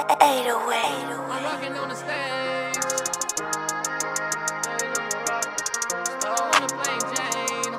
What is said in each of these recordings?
I'm rocking on the stage. On the plane, Jane.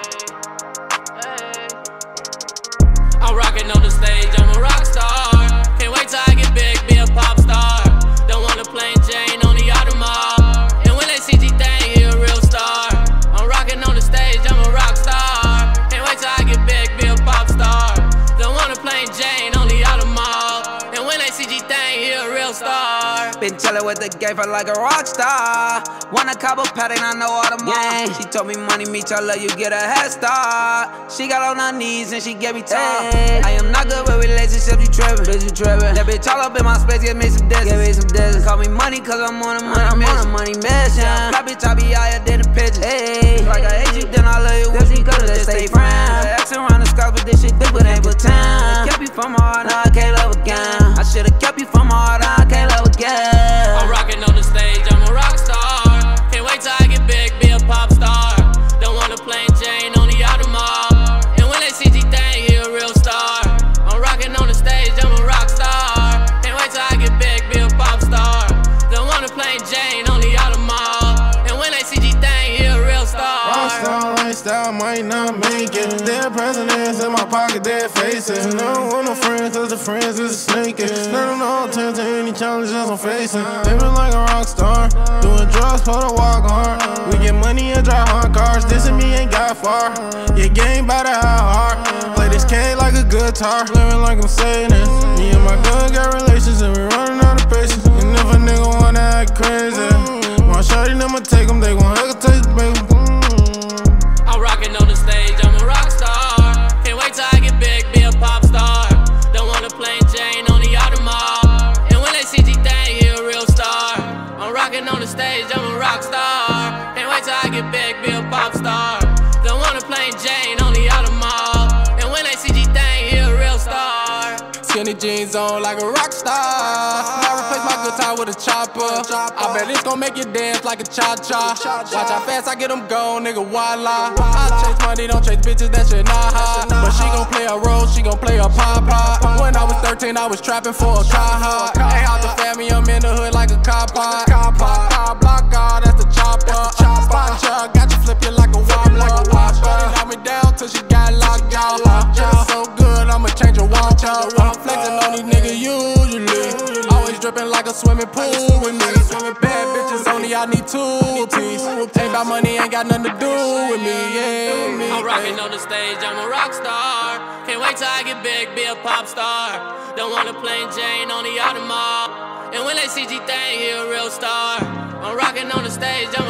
I'm rocking on the stage, I'm a rock star. Can't wait till I get big, be a pop star. Don't wanna play Jane on the Audemars. And when they see GTHANG, he a real star. I'm rocking on the stage, I'm a rock star. Can't wait till I get big, be a pop star. Don't wanna play Jane on the Audemars. And when they see GTHANG, he a real star. Been chillin' with the game for like a rock star. Want a couple pattern, I know all the yeah. She told me money, meech, I love you, get a head start. She got on her knees and she gave me top. Hey. I am not good with relationships, you trippin'. Bitch, you trippin'. That bitch all up in my space, give me some distance. Give me some distance. Call me money cause I'm on a money mission. That bitch, I be higher than the pigeons. Hey. Like I hate you, then I love you, cause we could've just stay friends. X around the sky, but this shit thick, but ain't pretend. Kept you from my heart, now I can't love again. I should've kept you from my heart, now I can't love again. I'm rocking on the stage, I'm a rock star. Can't wait till I get big, be a pop star. Don't wanna play Jane on the Audemars. And when they see GTHANG, he a real star. I'm rocking on the stage, I'm a rock star. Can't wait till I get big, be a pop star. Don't wanna play Jane on the Audemars. And when they see GTHANG, he a real star. Rockstar lifestyle might not make it. Their presidents in my pocket, their faces. No, I don't want no friends, cause the friends is snaking. None of them all turn to any challenges I'm facing. Living like a rock star, doing drugs for the walk hard. We get money and drive hard cars, this and me ain't got far. Your game by the hard. Play this K like a guitar, living like I'm saying this. Me and my gun got relations and we running out of patience. And if a nigga wanna act crazy, my shorty I'ma take them, they gon' hesitate, baby. I'm rocking on the stage, I'm a rock star. Can't wait till I get big, be a pop star. Don't wanna play Jane on the Audemars. And when they see GTHANG, he a real star. I'm rocking on the stage, I'm a rock star. Can't wait till I get big, be a pop star. Don't wanna play Jane on the Audemars. And when they see GTHANG, he a real star. Skinny jeans on like a rock star. I replace my guitar with a chopper. I bet it's gon' make you dance like a cha-cha. Watch how fast I get them gone, nigga, voila. I chase money, don't chase bitches, that shit not hot. But she gon' play a role, she gon' play a pop-pop. When I was 13, I was trapping for a car hop. Ain't out the family, I'm in the hood like a car pot. Car block, that's the chopper. Spot ya, got you flipping like a wobbler. Shorty knock me down till she got locked out. Just so good, I'ma change her walk out. I'm flexing on these niggas usually. Always dripping like a swimming pool with me. Bad bitches only, I need 2 piece. Ain't about money, ain't got nothing to do with me, yeah. I'm rocking on the stage, I'm a rock star. Can't wait till I get big, be a pop star. Don't wanna play Jane on the Audemars. And when they see GTHANG, he a real star. I'm rocking on the stage, I'm